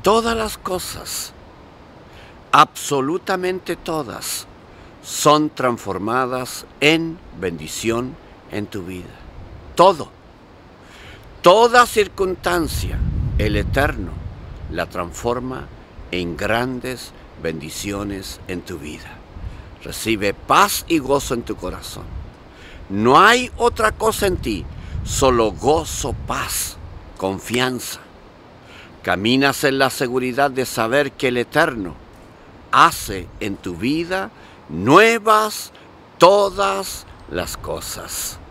todas las cosas, absolutamente todas, son transformadas en bendición en tu vida. Todo. Toda circunstancia, el Eterno la transforma en grandes bendiciones en tu vida. Recibe paz y gozo en tu corazón. No hay otra cosa en ti, solo gozo, paz, confianza. Caminas en la seguridad de saber que el Eterno hace en tu vida nuevas todas las cosas.